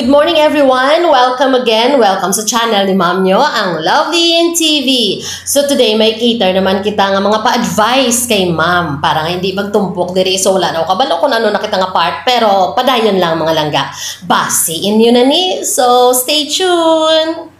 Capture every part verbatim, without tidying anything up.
Good morning everyone! Welcome again! Welcome sa channel ni Ma'am nyo, ang Lovely in T V. So today may cater naman kita nga mga pa-advise kay Ma'am para nga hindi magtumpok diri. So wala na ako kabalo kung ano na kita nga part, pero padayon lang mga langga. Basiin nyo na ni. So stay tuned!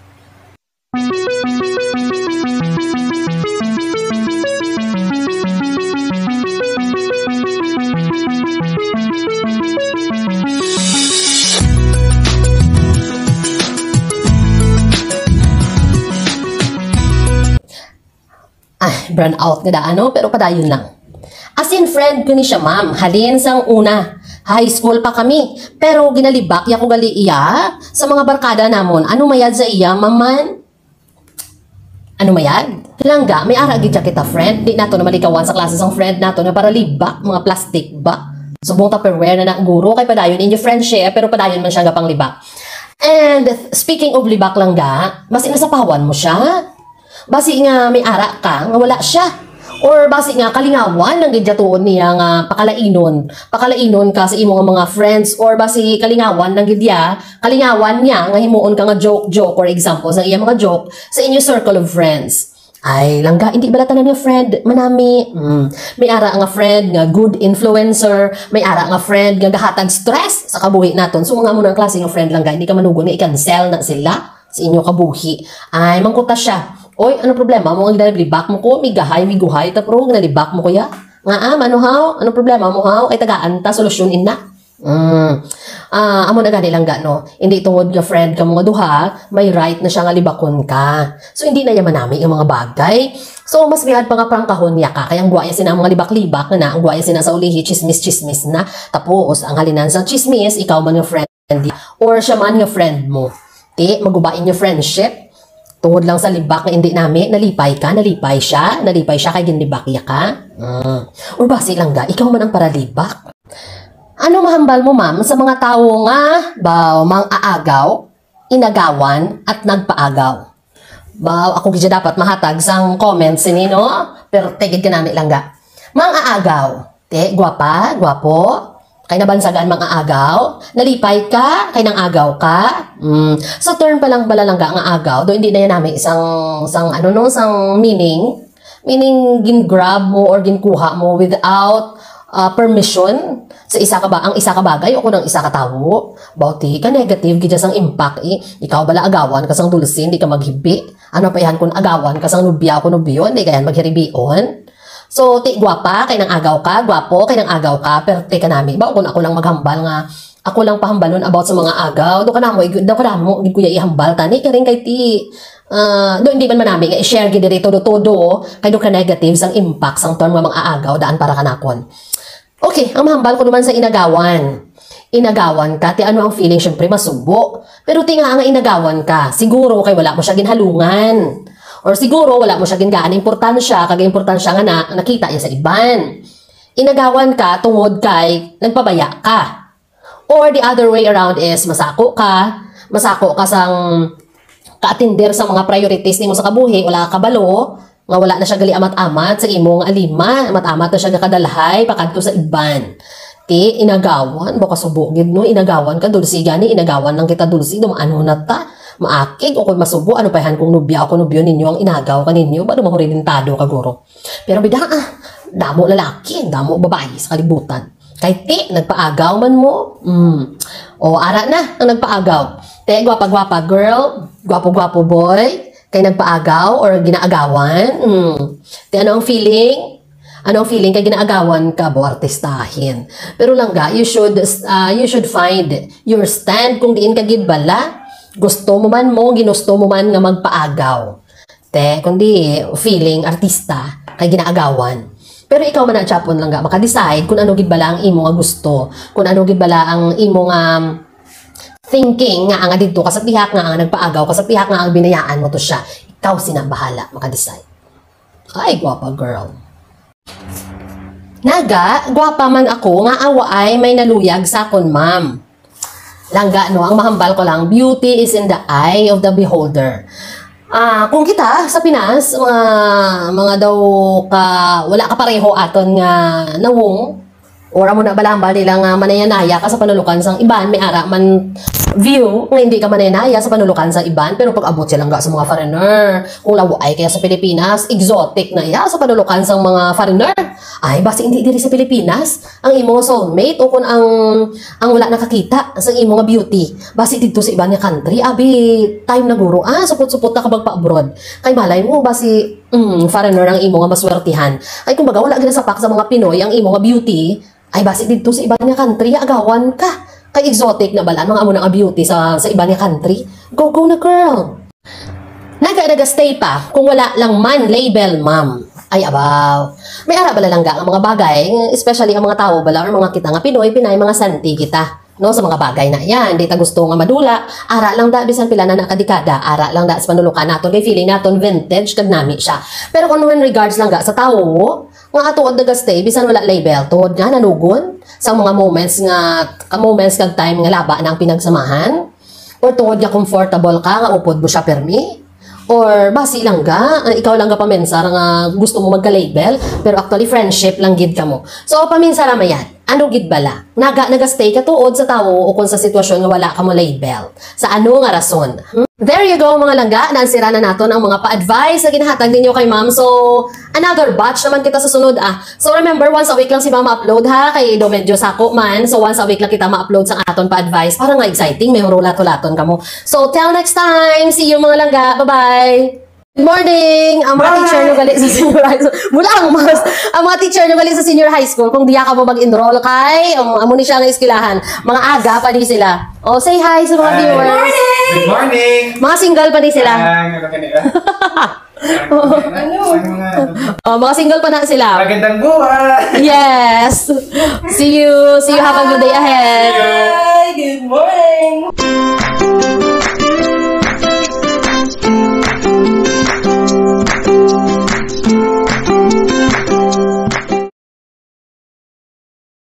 Ah, burn out na ano, pero padayon lang. As in, friend ko ni siya, ma'am. Halin sang una. High school pa kami. Pero ginalibak ya ko gali iya sa mga barkada namon. Ano mayad sa iya, maman? Ano mayad? Langga, may ara gid kita, friend. Di nato na malikawan sa klase sang friend nato na para libak, mga plastic ba? Subong tupperware na na guro kay padayon inyo friendship, pero padayon man siya gapang libak. And speaking of libak langga, mas inasapawan mo siya. Basi nga may ara ka, nga wala siya. Or basi nga kalingawan ng gidyatuon niya nga pakalainon. Pakalainon ka sa imong mga friends. Or basi kalingawan ng gidya, kalingawan niya nga himuon ka nga joke-joke. Or example, sa iya mga joke sa inyo circle of friends. Ay, langga, hindi ba tanan nga friend? Manami. Mm. May ara nga friend nga good influencer. May ara nga friend nga gahatag stress sa kabuhi naton. So nga mo ng klase nga friend langga, hindi ka manugon nga i-cancel na sila sa inyo kabuhi. Ay, mangkuta siya. Oy, ano problema mo? Ang ginalibak mo ko, may gahay, may guhay, tapos ginalibak mo ko ya. Nga am, ano haw? Ano problema mo haw? Ay tagaan ta, solusyonin na. Mm. Ah, amo na gani lang ga, no? Hindi tungod nga friend ka mga duha, may right na siya nga libakon ka. So, hindi na yaman namin yung mga bagay. So, mas bihad pa nga prangkahon niya ka. Kaya ang guwaya sina mga libak-libak na na, ang guwaya sina sa ulihi, chismis-chismis na. Tapos, ang halinan sa chismis, ikaw man yung friend, or siya man yung friend mo. Di, magubain yung friendship. Tungod lang sa libak na hindi namin, nalipay ka, nalipay siya, nalipay siya kay ginlibak ya ka. Mm. Or basi lang ga, ikaw man ang paralibak. Ano mahambal mo ma'am sa mga tao nga ba mang aagaw, inagawan at nagpaagaw? Ba ako gidya dapat mahatag sang comments ini no, pero tigid ka namin lang ga. Mang aagaw, te gwapa, gwapo. Kay nabansagan mga agaw, nalipay ka, kay nang agaw ka. Mm. So turn pa lang balalangga nga agaw, do hindi na yan namin isang, isang ano no, isang meaning. Meaning gin-grab mo or gin-kuha mo without uh, permission sa isa ka ba, ang isa ka bagay o kung ang isa ka tawo. Bauti ka negative, gidya sang impact eh. Ikaw bala agawan, kasang dulsin, di ka maghibi. Ano pa yan kung agawan, kasang nubya ko nubyo, di ka yan maghiribion. So, ti gwapa, kay nang agaw ka, gwapo, kay nang agaw ka, pero ti ka nami. Ba, kung ako lang maghambal nga, ako lang pahambalon about sa mga agaw, do ka na mo, do ka na mo, gid kuya ihambal, tani, ka rin kay ti, uh, do hindi man manami, nga i-share gid diri todo-todo, kay do ka negatives ang impact, sang term nga mga agaw, daan para kanakon. Okay, ang mahambal ko naman sa inagawan. Inagawan ka, ti ano ang feeling, syempre masubo. Pero ti nga nga inagawan ka, siguro kay wala mo siya ginhalungan. Or siguro, wala mo siya gingaan importansya, kag-importansya nga na nakita niya sa iban. Inagawan ka, tungod kay, nagpabaya ka. Or the other way around is, masako ka, masako ka sang ka-attender sa mga priorities ni mo sa kabuhi, wala ka balo, nga wala na siya gali amat-amat sa imong alima, amat-amat na siya gakadalhay, pakadto sa iban. Ti, inagawan, baka subugid no, inagawan ka, dulsi gani, inagawan lang kita dulsi, dumaano na ta. Maakig o kung masubo, ano pa yan kung nubya o kung nubyo ninyo ang inagaw ka ninyo, ba mahurilintado ka guro. Pero bida ah, damo lalaki, damo babae sa kalibutan. Kahit ti, nagpaagaw man mo, mm. O ara na ang nagpaagaw. Te, gwapa-gwapa girl, gwapo-gwapo boy, kay nagpaagaw or ginaagawan. Mm. Te, ano ang feeling? Ano ang feeling kay ginaagawan ka, bo artistahin. Pero lang ga, you should, uh, you should find your stand kung diin ka gidbala. Gusto mo man mo, ginusto mo man nga magpaagaw. Te, kundi feeling artista, kay ginaagawan. Pero ikaw man ang chapon lang nga, maka-decide kung ano gibala ang imo nga gusto, kung ano gibala ang imo nga um, thinking nga nga dito ka sa pihak nga nga nagpaagaw, ka sa pihak nga ang binayaan mo to siya. Ikaw sinabahala, maka-decide. Ay, gwapa girl. Naga, gwapa man ako, nga awa ay may naluyag sa akon ma'am. Langga, no? Ang mahambal ko lang, beauty is in the eye of the beholder. Ah, kung kita sa Pinas, mga mga daw ka wala ka pareho aton nga nawong or amo na balambal nila nga manayanaya ka sa panulukan sang iban may ara man view nga hindi ka manenaya sa panulukan sa iban pero pag abot silang ga sa mga foreigner kung lawo ay kaya sa Pilipinas exotic na iya sa panulukan sa mga foreigner ay basi hindi diri sa Pilipinas ang imo soulmate o kung ang ang wala nakakita sa imo nga beauty basi dito sa iban nga country abi time na guro ah supot-supot na kabag pa abroad kay malay mo basi mm, foreigner ang imo nga maswertihan ay kumbaga wala gina sapak sa mga Pinoy ang imo nga beauty ay basi dito sa iban nga country agawan ka kay exotic na balaan mga amo ng beauty sa sa iba nga country. Go go na girl. Naga-naga-stay pa kung wala lang man label ma'am. Ay abaw. May ara bala lang ga ang mga bagay, especially ang mga tao bala or mga kita nga Pinoy, Pinay mga santi kita. No sa mga bagay na yan, di ta gusto nga madula, ara lang da bisan pila na nakadekada, ara lang da sa panulukan naton kay feeling naton vintage kag nami siya. Pero kung in regards lang ga sa tao, nga atuod nagastay bisan wala label, tuod nga nanugon sa mga moments nga ka moments kag time nga laba nang pinagsamahan or tuod nga comfortable ka nga upod mo siya permi. Or basi lang ga, ikaw lang ga pamensa nga gusto mo magka-label, pero actually friendship lang gid ka mo. So paminsa ra mayan. Ano gid bala? Naga nagastay ka tuod sa tawo o kung sa sitwasyon nga wala ka mo label. Sa ano nga rason? Hmm? There you go mga langga, nansira na naton ang mga pa-advise na ginahatag ninyo kay ma'am. So, another batch naman kita sa sunod ah. So remember, once a week lang si ma'am upload ha, kay do medyo sako man. So once a week lang kita ma-upload sa aton pa-advise. Para nga exciting, may hurulato-laton ka mo. So till next time, see you mga langga. Bye-bye! Good morning! Ang mga Bye. teacher nyo galing sa senior high school. Mula ang mas. Ang mga teacher nyo galing sa senior high school, kung diya ka mo mag-enroll kay, um, amo ni siya ng iskilahan. Mga aga pa din sila. O, oh, say hi sa mga hi. viewers. Good morning! Good morning! Mga single pa din sila. Ano? Oh, mga single pa na sila. Magandang buhay! Yes! See you! See you! Have a good day ahead! Bye! Good morning!